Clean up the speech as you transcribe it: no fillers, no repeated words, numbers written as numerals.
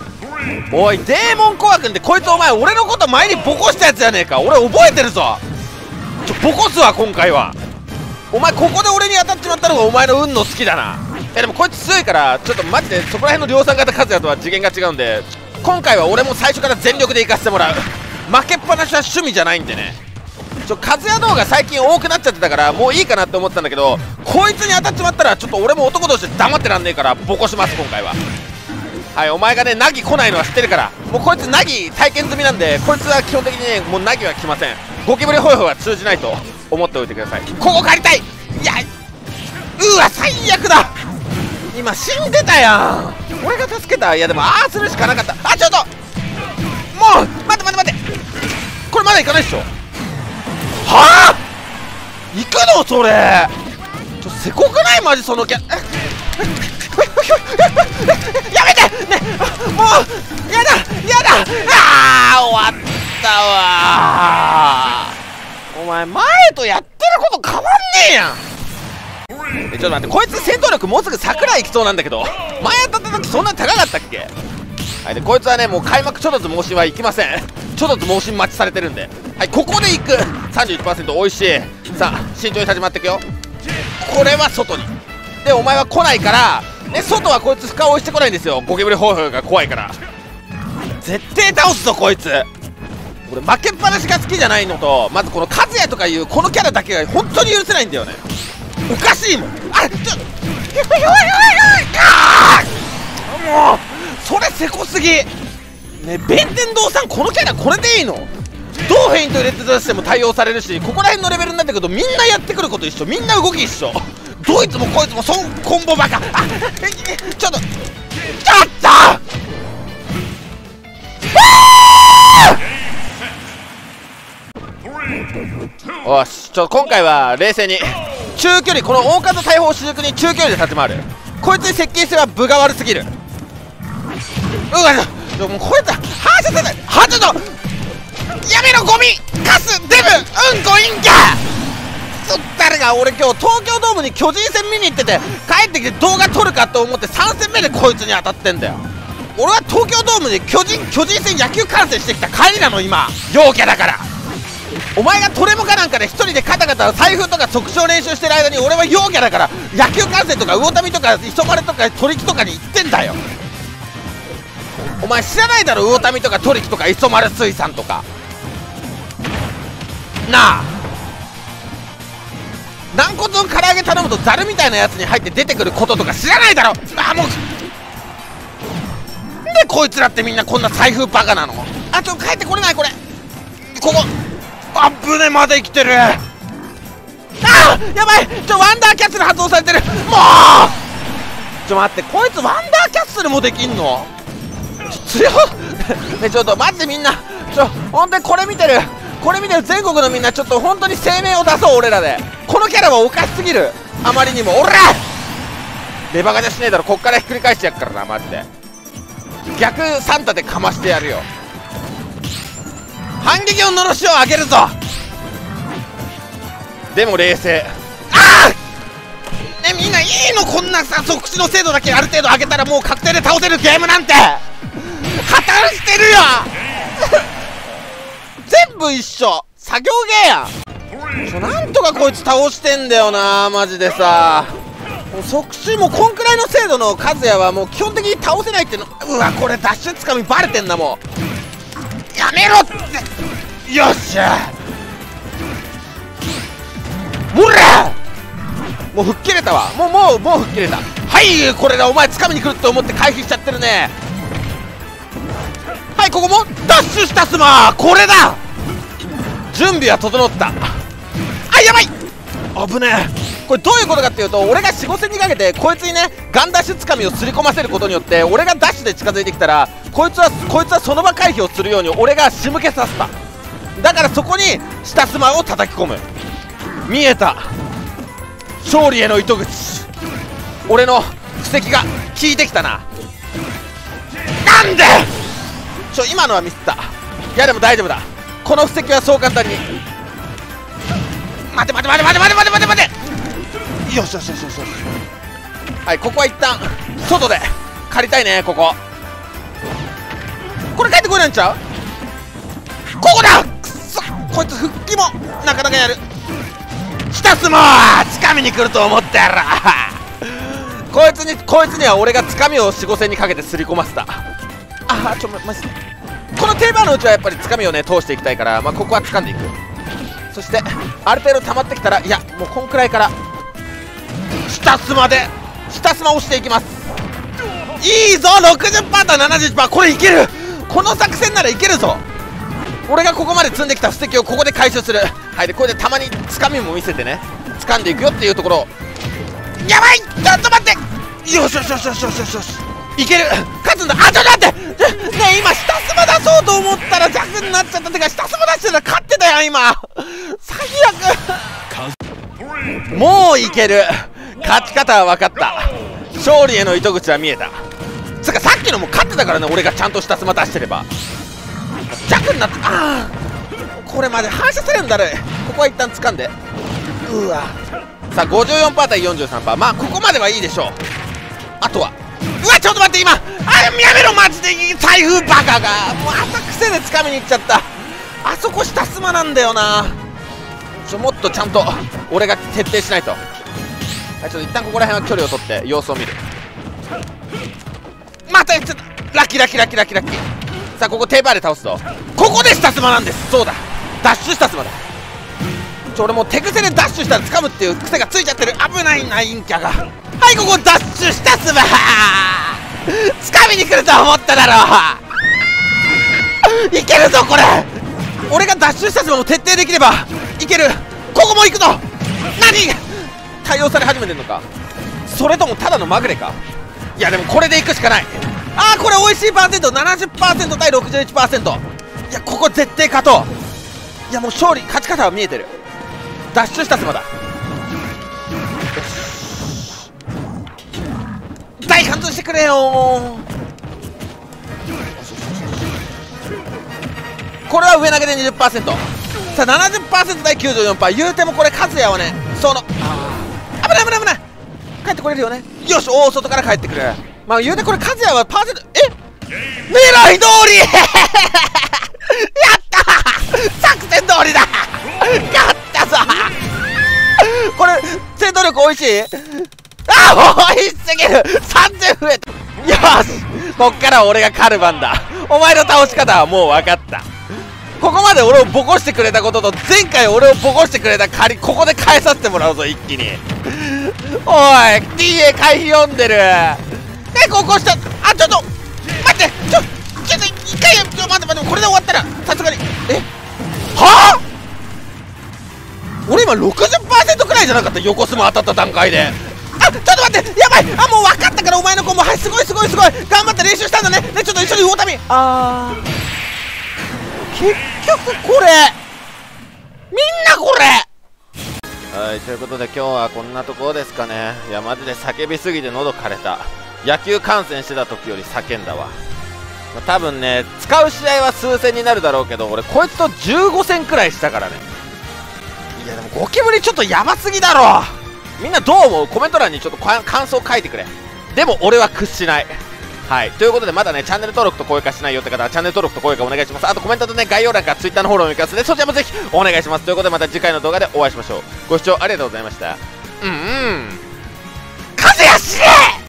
おいデーモンコア君ってこいつお前俺のこと前にボコしたやつじゃねえか。俺覚えてるぞ。ボコすわ今回は。お前ここで俺に当たっちまったのがお前の運の好きだな。いやでもこいつ強いからちょっとマジでそこら辺の量産型和也とは次元が違うんで、今回は俺も最初から全力で行かせてもらう。負けっぱなしは趣味じゃないんでね。和也動画最近多くなっちゃってたからもういいかなって思ってたんだけど、こいつに当たっちまったらちょっと俺も男同士で黙ってらんねえからボコします今回は。はい、お前がねナギ来ないのは知ってるから、もうこいつナギ体験済みなんで、こいつは基本的にねもうナギは来ません。ゴキブリホイホイは通じないと思っておいてください。ここ借りたい。いやうわ最悪だ。今死んでたやん。俺が助けた。いやでもああするしかなかった。あちょっともう待って待って待って、これまだ行かないっしょ。はあ行くのそれ。せこくないマジそのキャやめてね、もうやだやだ。ああ終わったわ。お前前とやってること変わんねえやん。ちょっと待って、こいつ戦闘力もうすぐ桜井行きそうなんだけど、前当たった時そんなに高かったっけ。はい、でこいつはねもう開幕ちょっとずつ盲信は行きません。ちょっとずつ盲信待ちされてるんで、はいここで行く。 31% おいしい。さあ慎重に始まっていくよ。これは外にでお前は来ないからね、外はこいつ深追いしてこないんですよ。ゴキブリホイホイが怖いから。絶対倒すぞこいつ。俺負けっぱなしが好きじゃないのと、まずこの和也とかいうこのキャラだけが本当に許せないんだよね。おかしいもん。あれちょもうそれせこすぎね。弁天堂さんこのキャラこれでいいの？どうフェイント入れて出しても対応されるし、ここら辺のレベルになってくるとみんなやってくること一緒、みんな動き一緒。どいつもこいつもコンボバカ。あちょっとよし今回は冷静に中距離、この大方大砲を主軸に中距離で立ち回る。こいつに接近しては分が悪すぎる。うわもうこいつはちょっとやめろゴミカスデブうんこインキャ誰が。俺今日東京ドームに巨人戦見に行ってて帰ってきて動画撮るかと思って3戦目でこいつに当たってんだよ。俺は東京ドームで巨人戦野球観戦してきた帰りなの今。陽キャだから。お前がトレモかなんかで一人でカタカタ財布とか即勝練習してる間に俺は陽キャだから野球観戦とか魚民とか磯丸とか取引とかに行ってんだよ。お前知らないだろ魚民とか取引とか磯丸水産とかなあ。軟骨の唐揚げ頼むとザルみたいなやつに入って出てくることとか知らないだろ。あもうなんでこいつらってみんなこんな財布バカなの。あ帰ってこれないこれ。ここあっぶねまだ生きてる。あやばいワンダーキャッスル発動されてる。もう待って、こいつワンダーキャッスルもできんの強っねちょっと待ってみんな本当にこれ見てる全国のみんなちょっと本当に声明を出そう。俺らでこのキャラはおかしすぎる。あまりにもおらレバガじゃしねえだろ。こっからひっくり返してやっからなマジで。逆サンタでかましてやるよ。反撃ののろしを上げるぞ。でも冷静。みんないいのこんなさ即死の精度だけある程度上げたらもう確定で倒せるゲームなんて破綻してるよ全部一緒作業ゲーやん。なんとかこいつ倒してんだよなマジでさ。もう即死もこんくらいの精度の和也はもう基本的に倒せないっての。うわこれダッシュつかみバレてんな。もうやめろって。よっしゃほらもう吹っ切れたわ。もう吹っ切れた。はいこれだ。お前掴みに来るって思って回避しちゃってるね。はいここもダッシュしたスマー。これだ。準備は整った。あやばい危ねえ。これどういうことかっていうと、俺が4、5戦にかけてこいつにねガンダッシュつかみをすり込ませることによって俺がダッシュで近づいてきたらこいつはその場回避をするように俺が仕向けさせた。だからそこに下スマを叩き込む。見えた勝利への糸口。俺の布石が効いてきたな。なんで今のはミスった。いやでも大丈夫だ。この布石はそう簡単に。待てよしはいここは一旦外で借りたいね。ここなんちゃう。ここだ。くそ、こいつ復帰もなかなかやる。ひたすもつかみに来ると思ったやろ。こいつには俺がつかみを4、5戦にかけてすり込ませた。あー、マジでこの定番のうちはやっぱりつかみをね通していきたいから、まあ、ここは掴んでいく。そしてある程度溜まってきたら、いやもうこんくらいからひたすま押していきます。いいぞ。 60% と 70%、 これいける。この作戦ならいけるぞ。俺がここまで積んできた布石をここで回収する。はい、でこれでたまにつかみも見せてね、掴んでいくよっていうところ。やばい、ちょっと待って。よしよしよしよしよしよしよし、いける。勝つんだ。あ、ちょっと待ってねえ、今下スマ出そうと思ったら弱になっちゃった。てか下スマ出してたら勝ってたやん今。最悪。もういける。勝ち方は分かった。勝利への糸口は見えた。つかさっきのも勝ってたからね、俺がちゃんと下スマ出してれば。弱になって、ああこれまで反射されるんだるい。ここは一旦掴んで、うわさあ 54% 対 43%、 まあここまではいいでしょう。あとはうわちょっと待って、今やめろマジで。台風バカがもう朝癖で掴みに行っちゃった。あそこ下スマなんだよな。もっとちゃんと俺が徹底しないと。はい、ちょっと一旦ここら辺は距離を取って様子を見る。またちょっとラッキー。さあここテーパーで倒すと、ここで下スマなんです。そうだ、ダッシュ下スマだ。俺もう手癖でダッシュしたら掴むっていう癖がついちゃってる。危ないな陰キャが。はい、ここダッシュ下スマ掴みに来ると思っただろう。いけるぞこれ。俺がダッシュ下スマも徹底できればいける。ここも行くぞ。何対応され始めてんのか、それともただのまぐれか。いやでもこれで行くしかない。あーこれ美味しいパーセント 70% 対 61%。 いやここ絶対勝とう。いやもう勝ち方は見えてる。ダッシュしたスマだ。大貫通してくれよ。これは上投げで 20%。 さあ 70% 対 94%。 言うてもこれ勝つやわね。その危ない帰ってこれるよね。よし、大外から帰ってくる。まあ言うてこれ和也はパーセント、狙い通りやった作戦通りだ勝ったぞこれ戦闘力美味しい。美味しすぎる。3000増えた。よし、こっからは俺がカルバンだ。お前の倒し方はもう分かった。ここまで俺をボコしてくれたことと前回俺をボコしてくれた借り、ここで返させてもらうぞ一気に。おい TA 回避読んでる。ここした。あ、ちょっと待って、ちょっと一回待って、これで終わったらさすがにはぁ、俺今 60% くらいじゃなかった。横スマ当たった段階で。ちょっと待って、やばい。もう分かったからお前の子も、はい、すごい頑張って練習したんだね。ちょっと一緒に魚民。結局これみんなこれ。はい、ということで今日はこんなところですかね。いやマジで叫びすぎて喉枯れた。野球観戦してた時より叫んだわ。多分ね使う試合は数戦になるだろうけど、俺こいつと15戦くらいしたからね。いやでもゴキブリちょっとヤバすぎだろ。みんなどう思う？コメント欄にちょっと感想書いてくれ。でも俺は屈しない。はい、ということでまだねチャンネル登録と高評価しないよって方はチャンネル登録と高評価お願いします。あとコメントとね概要欄から Twitter のフォローもいきますので、そちらもぜひお願いします。ということでまた次回の動画でお会いしましょう。ご視聴ありがとうございました。風やしれ